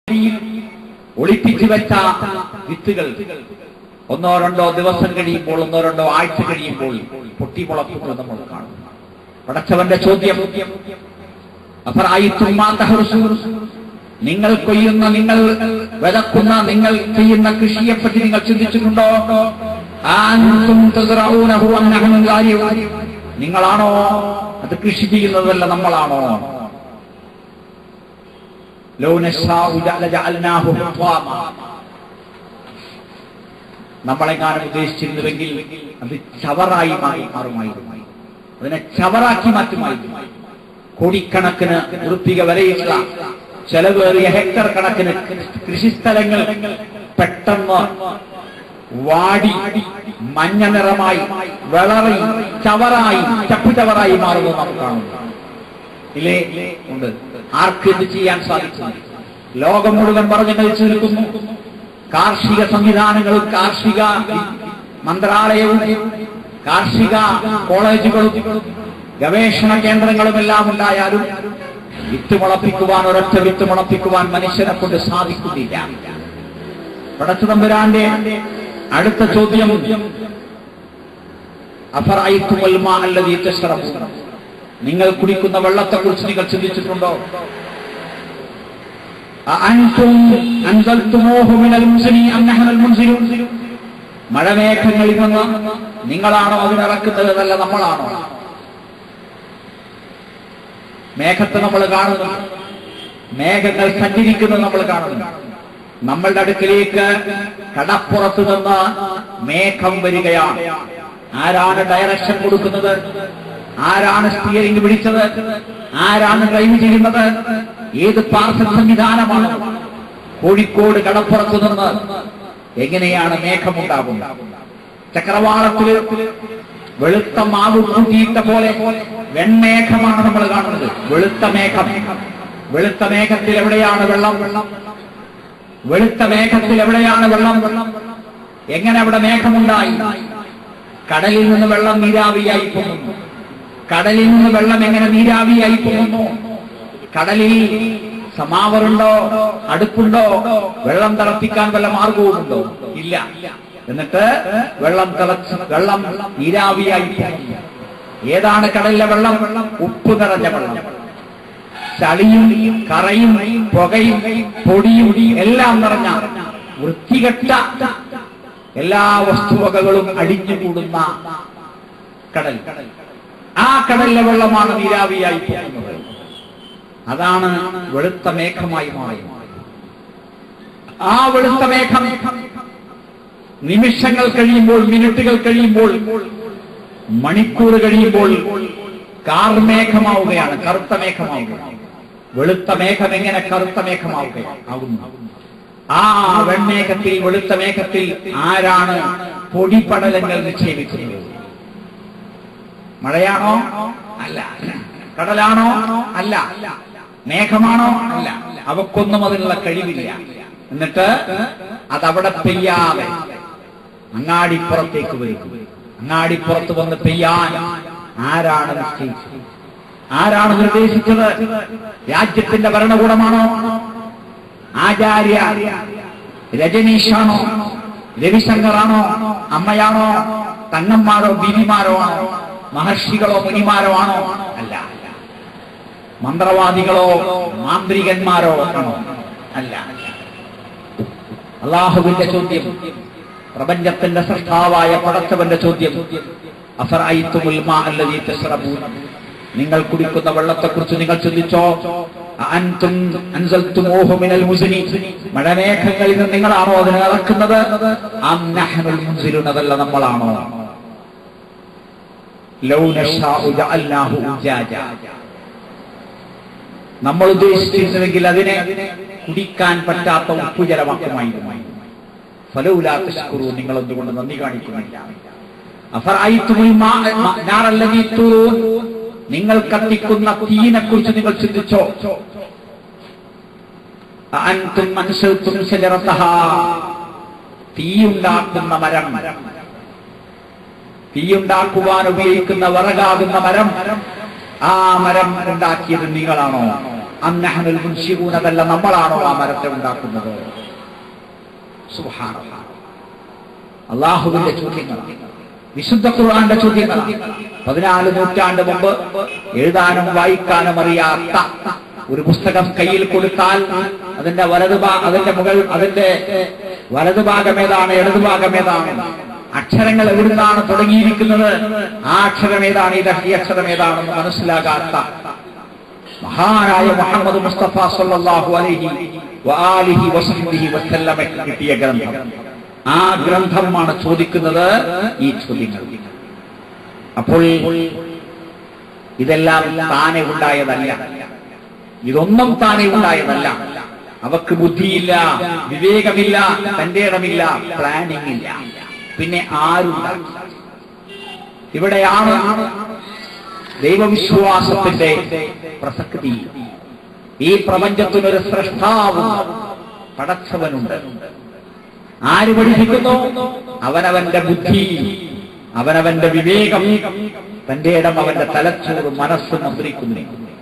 ഒളിപ്പിച്ചു വെച്ച വിത്തുകൾ ഒന്നോ രണ്ടോ ദിവസം കഴിയുമ്പോൾ, ഒന്നോ രണ്ടോ ആഴ്ച കഴിയുമ്പോൾ പൊട്ടിമുളക്കുന്നത് നമ്മൾ കാണും. പടച്ചവന്റെ ചോദ്യം, നിങ്ങൾ കൊയ്യുന്ന, നിങ്ങൾ വിതക്കുന്ന, നിങ്ങൾ ചെയ്യുന്ന കൃഷിയെപ്പറ്റി നിങ്ങൾ ചിന്തിച്ചിട്ടുണ്ടോ? നിങ്ങളാണോ അത് കൃഷി ചെയ്യുന്നതല്ല, നമ്മളാണോ? നമ്മളെങ്ങാനും ഉദ്ദേശിച്ചിരുന്നുവെങ്കിൽ അത് ചവറായി മാറുമായിരുന്നു, അതിനെ ചവറാക്കി മാറ്റുമായിരുന്നു. കോടിക്കണക്കിന് ഉറുപ്പിക വരെയുള്ള ചെലവേറിയ ഹെക്ടർ കണക്കിന് കൃഷിസ്ഥലങ്ങൾ പെട്ടെന്ന് വാടി മഞ്ഞ നിറമായി വിളറി ചവറായി ചപ്പുചവറായി മാറുന്നത് നമുക്ക് കാണുന്നു. ഇല്ലേ? ഉണ്ട്. ആർക്ക് എന്ത് ചെയ്യാൻ സാധിക്കും? ലോകം മുഴുവൻ പറഞ്ഞു കഴിച്ചു നിൽക്കുന്നു. കാർഷിക സംവിധാനങ്ങളും കാർഷിക മന്ത്രാലയവും കാർഷിക കോളേജുകളും ഗവേഷണ കേന്ദ്രങ്ങളുമെല്ലാം ഉണ്ടായാലും വിത്ത് മുളപ്പിക്കുവാൻ, ഒരൊറ്റ വിത്ത് മുളപ്പിക്കുവാൻ മനുഷ്യനെ കൊണ്ട് സാധിക്കുന്നില്ല. പടച്ചതമ്പുരാന്റെ അടുത്ത ചോദ്യം, അഫറഅയ്തുമുൽ മാഅ അല്ലദീ തശ്റബൂന, നിങ്ങൾ കുടിക്കുന്ന വെള്ളത്തെക്കുറിച്ച് നിങ്ങൾ ചിന്തിച്ചിട്ടുണ്ടോ? അഅൻതും അൻസൽതുമൂഹു മിനൽ മുസ്നി അം നഹ്നുൽ മുൻസിലൂൻ, മഴമേഘങ്ങളിൽ നിന്ന് നിങ്ങളാണോ അതിനിറക്കുന്നത്, അതല്ല നമ്മളാണോ? മേഘത്തെ നമ്മൾ കാണുന്നു, മേഘങ്ങൾ സഞ്ചരിക്കുന്നത് നമ്മൾ കാണുന്നു. നമ്മളുടെ അടുക്കിലേക്ക് കടപ്പുറത്ത് നിന്ന് മേഘം വരികയാണ്. ആരാണ് ഡയറക്ഷൻ കൊടുക്കുന്നത്? ആരാണ് സ്റ്റിയറിംഗ് പിടിച്ചത്? ആരാണ് ഡ്രൈവ് ചെയ്യുന്നത്? ഏത് പാർസൽ സംവിധാനമാണ്? കോഴിക്കോട് കടപ്പുറത്ത് നിന്ന് എങ്ങനെയാണ് മേഘമുണ്ടാകുന്നത്? ചക്രവാളത്തിൽ വെളുത്ത മാവ് കൂട്ടിയിട്ട പോലെ വെൺമേഘമാണ് നമ്മൾ കാണുന്നത്. വെളുത്ത മേഘം. വെളുത്ത മേഘത്തിൽ എവിടെയാണ് വെള്ളം? വെളുത്ത മേഘത്തിൽ എവിടെയാണ് വെള്ളം? എങ്ങനെ അവിടെ മേഘമുണ്ടായി? കടലിൽ നിന്ന് വെള്ളം നീരാവിയായി പോകുന്നു. കടലിൽ നിന്ന് വെള്ളം എങ്ങനെ നീരാവിയായി പോകുന്നു? കടലിൽ സമാവറുണ്ടോ? അടുപ്പുണ്ടോ? വെള്ളം തിളപ്പിക്കാൻ വല്ല മാർഗവുമുണ്ടോ? ഇല്ല. എന്നിട്ട് വെള്ളം നീരാവിയായി പോകുന്നു. ഏതാണ് കടലിലെ വെള്ളം? ഉപ്പ് നിറഞ്ഞ വെള്ളം. ചളിയും കറയും പുകയും പൊടിയും എല്ലാം നിറഞ്ഞ വൃത്തികെട്ട എല്ലാ വസ്തുവകകളും അടിഞ്ഞുകൂടുന്ന കടൽ. ആ കടലിലെ വെള്ളമാണ് നീരാവിയായി പോകുന്നത്. അതാണ് വെളുത്ത മേഘമായി മാറുന്നത്. ആ വെളുത്ത മേഘം നിമിഷങ്ങൾ കഴിയുമ്പോൾ, മിനിറ്റുകൾ കഴിയുമ്പോൾ, മണിക്കൂർ കഴിയുമ്പോൾ കാർമേഘമാവുകയാണ്, കറുത്ത മേഘമാവുകയാണ്. വെളുത്ത മേഘം എങ്ങനെ കറുത്ത മേഘമാവുകയാകുന്നു? ആ വെൺമേഘത്തിൽ, വെളുത്ത മേഘത്തിൽ ആരാണ് പൊടിപടലങ്ങൾ നിക്ഷേപിക്കുന്നത്? മഴയാണോ? അല്ല. കടലാണോ? അല്ല. മേഘമാണോ? അല്ല. അവക്കൊന്നും അതിനുള്ള കഴിവില്ല. എന്നിട്ട് അതവിടെ പെയ്യാതെ അങ്ങാടിപ്പുറത്തേക്ക് വരും. അങ്ങാടിപ്പുറത്ത് വന്ന് പെയ്യാൻ ആരാണ് നിശ്ചയിച്ചത്? ആരാണ് നിർദ്ദേശിച്ചത്? രാജ്യത്തിന്റെ ഭരണകൂടമാണോ? ആചാര്യ രജനീഷാണോ? രവിശങ്കറാണോ? അമ്മയാണോ? തങ്ങന്മാരോ ബീവിമാരോ ആണോ? മഹർഷികളോ മുനിമാരോ ആണോ? അല്ല. മന്ത്രവാദികളോ മാന്ത്രികന്മാരോ ആണോ? അല്ല. അല്ലാഹുവിന്റെ ചോദ്യം, പ്രപഞ്ചത്തിന്റെ സൃഷ്ടാവായ പടച്ചവന്റെ ചോദ്യം, അഫറഅയ്തുമുൽ മാഅ അല്ലദീ തശ്റബൂന, നിങ്ങൾ കുടിക്കുന്ന വെള്ളത്തെക്കുറിച്ച് നിങ്ങൾ ചിന്തിച്ചോ? അഅൻതും അൻസൽതുമൂഹു മിനൽ മുസ്നി, മഴമേഘങ്ങളിൽ നിന്ന് നിങ്ങളാണോ അതിനെ ഇറക്കുന്നത്? അം നഹ്നുൽ മുൻസിലൂൻ, അതല്ല നമ്മളാണോ? ലൗ നശാഉ ജഅൽനാഹു ഉജാജ, നമ്മൾ ഉദ്ദേശിച്ചിരുന്നുവെങ്കിൽ അതിനെ കുടിക്കാൻ പറ്റാത്ത ഉപ്പുജലമാക്കുമായിരുന്നു. ഫലൗലാ തശ്കുറൂൻ, നിങ്ങൾ എന്തുകൊണ്ട് നന്ദി കാണിക്കുന്നില്ല? അഫറഅയ്തുമുൽ നാറ അല്ലദീ തൂറൂൻ, നിങ്ങൾ കത്തിക്കുന്ന തീയിനെ കുറിച്ച് നിങ്ങൾ ചിന്തിച്ചോ? അഅൻതും അൻശഅ്തും ശജറതഹാ, തീയുണ്ടാക്കുന്ന മരം, തീയുണ്ടാക്കുവാൻ ഉപയോഗിക്കുന്ന വിറകാകുന്ന മരം, ആ മരം ഉണ്ടാക്കിയത് നിങ്ങളാണോ? അം നഹ്നുൽ മുൻശിഊന, അതല്ല നമ്മളാണോ ആ മരത്തെ ഉണ്ടാക്കുന്നത്? സുബ്ഹാനല്ലാഹ്. അല്ലാഹുവിന്റെ ചോദ്യങ്ങളാണ്, വിശുദ്ധ ഖുർആന്റെ ചോദ്യങ്ങളാണ്. 14 നൂറ്റാണ്ട് മുമ്പ് എഴുതാനും വായിക്കാനും അറിയാത്ത ഒരു പുസ്തകം കയ്യിൽ കൊടുത്താൽ അതിന്റെ വലതുഭാഗം ഏതാണ്, ഇടതുഭാഗം ഏതാണ്, അക്ഷരങ്ങൾ എവിടുന്നാണ് തുടങ്ങിയിരിക്കുന്നത്, ആ അക്ഷരം ഏതാണ്, ഈ അക്ഷരം ഏതാണെന്ന് മനസ്സിലാകാത്ത മഹാനായ മുഹമ്മദ് മുസ്തഫ സല്ലല്ലാഹു അലൈഹി വആലിഹി വസഹ്ബിഹി വസല്ലമ കിട്ടിയ ഗ്രന്ഥം, ആ ഗ്രന്ഥമാണ് ചോദിക്കുന്നത് ഈ ചോദ്യങ്ങൾ. അപ്പോൾ ഇതെല്ലാം താനെ ഉണ്ടായതല്ല, ഇതൊന്നും താനെ ഉണ്ടായതല്ല. അവക്ക് ബുദ്ധിയില്ല, വിവേകമില്ല, തന്റെ ഇടമില്ല, പ്ലാനിംഗ് ഇല്ല. പിന്നെ ആരുണ്ടാക്കി? ഇവിടെയാണ് ദൈവവിശ്വാസത്തിന്റെ പ്രസക്തി. ഈ പ്രപഞ്ചത്തിനൊരു സൃഷ്ടാവും പടച്ചവനുണ്ട്. ആര് പഠിപ്പിക്കുന്നു? അവനവന്റെ ബുദ്ധി, അവനവന്റെ വിവേകം, തന്റെ ഇടം അവന്റെ തലച്ചോറ്, മനസ്സ് മന്ത്രിക്കുന്നു.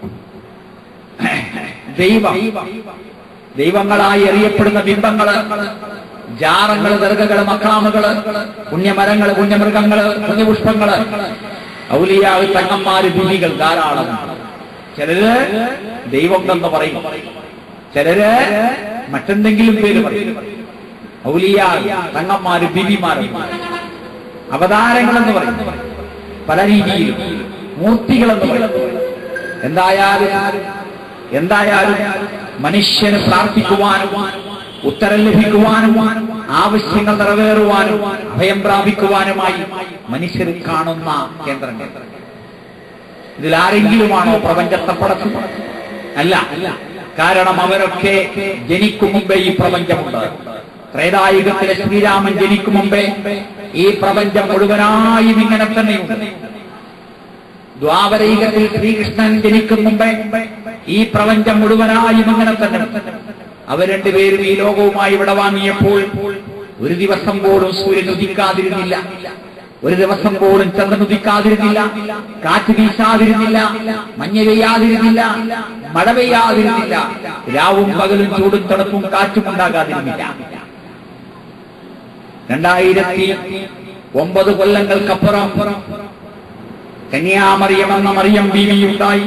ദൈവങ്ങളായി അറിയപ്പെടുന്ന ബിംബങ്ങള്, ജാറങ്ങള്, ദർഗകള്, മക്കാമുകള്, പുണ്യമരങ്ങള്, പുണ്യമൃഗങ്ങള്, പുണ്യപുഷ്പങ്ങള്, ഔലിയാവ്, തങ്ങന്മാര്, ബിബികൾ ധാരാളം. ചിലര് ദൈവം എന്ന് പറയും, ചിലര് മറ്റെന്തെങ്കിലും പേര് പറയും. ഔലിയാ, തങ്ങന്മാര്, ബിബിമാര്, അവതാരങ്ങളെന്ന് പറയും, പല രീതിയിലും മൂർത്തികളെന്ന് പറയും. എന്തായാലും മനുഷ്യന് പ്രാർത്ഥിക്കുവാനും ഉത്തരം ലഭിക്കുവാനും ആവശ്യങ്ങൾ നിറവേറുവാനും അഭയം പ്രാപിക്കുവാനുമായി മനുഷ്യർ കാണുന്ന കേന്ദ്രങ്ങൾ. ഇതിലാരെങ്കിലുമാണോ പ്രപഞ്ചത്തെ പടച്ചത്? അല്ല. കാരണം അവരൊക്കെ ജനിക്കും മുമ്പേ ഈ പ്രപഞ്ചമുണ്ട്. ത്രേതായുഗത്തിലെ ശ്രീരാമൻ ജനിക്കും മുമ്പേ ഈ പ്രപഞ്ചം മുഴുവനായും ഇങ്ങനെ തന്നെയുണ്ട്. ദ്വാപരയുഗത്തിൽ ശ്രീകൃഷ്ണൻ ജനിക്കും മുമ്പേ ഈ പ്രപഞ്ചം മുഴുവനായും ഇങ്ങനെ തന്നെ. അവർ രണ്ടുപേരും ഈ ലോകവുമായി ഇവിടെ വാങ്ങിയപ്പോൾ ഒരു ദിവസം പോലും സൂര്യൻ ഉദിക്കാതിരുന്നില്ല, ഒരു ദിവസം പോലും ചന്ദ്രൻ ഉദിക്കാതിരുന്നില്ല, കാറ്റ് വീശാതിരുന്നില്ല, മഞ്ഞ് പെയ്യാതിരുന്നില്ല, മഴ പെയ്യാതിരുന്നില്ല, രാവും പകലും ചൂടും തണുപ്പും കാറ്റും ഉണ്ടാകാതിരുന്നില്ല. 2009 കൊല്ലങ്ങൾക്കപ്പുറം കന്യാമറിയം എന്ന മറിയം ബീവിയുണ്ടായി.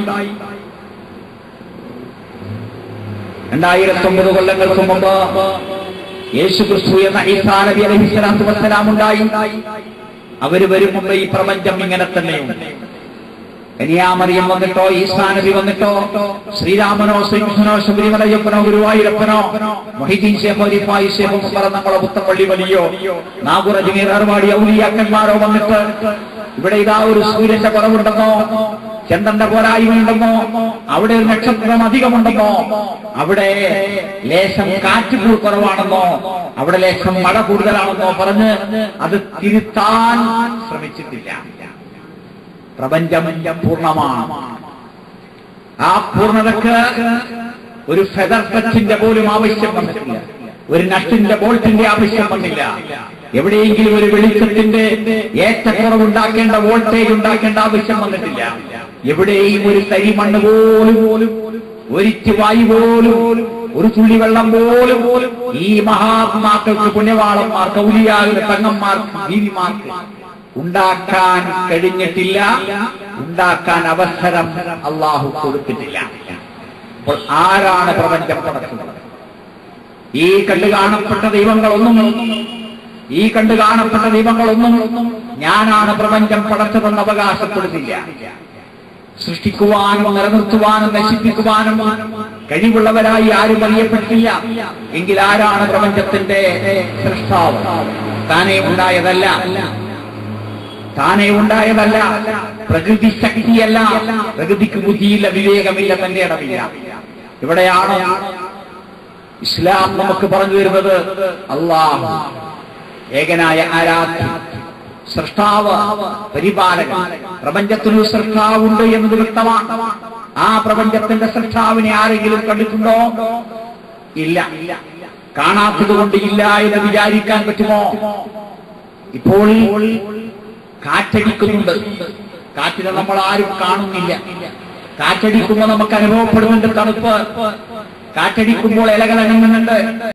2009 കൊല്ലങ്ങൾക്ക് മുമ്പ് യേശുക്രിസ്തു എന്ന ഈസാ നബി അലൈഹിസ്സലാത്തു വസ്സലാം ഉണ്ടായി. അവര് വരും മുമ്പ് ഈ പ്രപഞ്ചം ഇങ്ങനെ തന്നെയുണ്ട്. കന്യാമറിയം വന്നിട്ടോ, ഈസാ നബി വന്നിട്ടോ, ശ്രീരാമനോ, ശ്രീകൃഷ്ണനോ, ശബരിമലയ്യപ്പനോ, ഗുരുവായൂരപ്പനോ, മൊഹീദ്ദീൻ ശേഖോ, റിഫായി ശേഖോ, നമ്മളെ പുത്തപ്പള്ളി വലിയോ, നാഗൂർ, അജ്മീർ, അർവാടി ഔലിയാക്കന്മാരോ വന്നിട്ട് ഇവിടെ ഇതാ ഒരു സൂര്യന്റെ കുറവുണ്ടെന്നോ, ചന്ദ്രന്റെ പോരായ്മയുണ്ടെന്നോ, അവിടെ ഒരു നക്ഷത്രം അധികമുണ്ടെന്നോ, അവിടെ ലേശം കാറ്റ് കുറവാണെന്നോ, അവിടെ ലേശം മഴ കൂടുതലാണെന്നോ പറഞ്ഞ് അത് തിരുത്താൻ ശ്രമിച്ചിട്ടില്ല. പ്രപഞ്ചം പൂർണ്ണമാണ്. ആ പൂർണ്ണതക്ക് ഒരു ഫെദർ ടച്ചിന്റെ പോലും ആവശ്യം വന്നിട്ടില്ല, ഒരു നട്ടിന്റെ ബോൾട്ടിന്റെ ആവശ്യം വന്നില്ല. എവിടെയെങ്കിലും ഒരു വെളിച്ചത്തിന്റെ ഏറ്റക്കുറവുണ്ടാക്കേണ്ട, വോൾട്ടേജ് ഉണ്ടാക്കേണ്ട ആവശ്യം വന്നിട്ടില്ല. എവിടെയും ഒരു തരി മണ്ണ് പോലും, ഒരിറ്റ് വായു പോലും, ഒരു തുള്ളി വെള്ളം പോലും ഈ മഹാത്മാക്കൾക്ക്, പുണ്യവാളന്മാർക്ക്, ഔലിയാവിന്, തങ്ങന്മാർക്ക്, ബീവിമാർക്ക് ഉണ്ടാക്കാൻ കഴിഞ്ഞിട്ടില്ല. ഉണ്ടാക്കാൻ അവസരം അള്ളാഹു കൊടുത്തിട്ടില്ല. അപ്പോൾ ആരാണ് പ്രപഞ്ചം പടക്കുന്നത്? ഈ കണ്ടു കാണപ്പെട്ട ദൈവങ്ങളൊന്നും ഞാനാണ് പ്രപഞ്ചം പടച്ചതെന്ന് അവകാശപ്പെടുന്നില്ല. സൃഷ്ടിക്കുവാനും നിലനിർത്തുവാനും നശിപ്പിക്കുവാനും കഴിവുള്ളവരായി ആരും അറിയപ്പെട്ടില്ല. എങ്കിൽ ആരാണ് പ്രപഞ്ചത്തിന്റെ സൃഷ്ടാവ്? താനേ ഉണ്ടായതല്ല, പ്രകൃതി ശക്തിയല്ല. പ്രകൃതിക്ക് ബുദ്ധിയില്ല, വിവേകമില്ല, തന്റെ ഇടമില്ല. ഇവിടെയാണ് ഇസ്ലാം നമുക്ക് പറഞ്ഞു തരുന്നത് അല്ലാഹു ഏകനായ ആരാധ്യൻ, സൃഷ്ടാവ്, പരിപാലകൻ. പ്രപഞ്ചത്തിനൊരു സൃഷ്ടാവുണ്ട് എന്നത് വ്യക്തമാണ്. ആ പ്രപഞ്ചത്തിന്റെ സൃഷ്ടാവിനെ ആരെങ്കിലും കണ്ടിട്ടുണ്ടോ? ഇല്ല. കാണാത്തത് കൊണ്ട് ഇല്ല എന്ന് വിചാരിക്കാൻ പറ്റുമോ? ഇപ്പോൾ കാറ്റടിക്കുന്നുണ്ട്, കാറ്റിനെ നമ്മൾ ആരും കാണുന്നില്ല. കാറ്റടിക്കുമ്പോൾ നമുക്ക് അനുഭവപ്പെടുന്നുണ്ട് തണുപ്പ്, കാറ്റടിക്കുമ്പോൾ ഇലകൾ അനങ്ങുന്നുണ്ട്.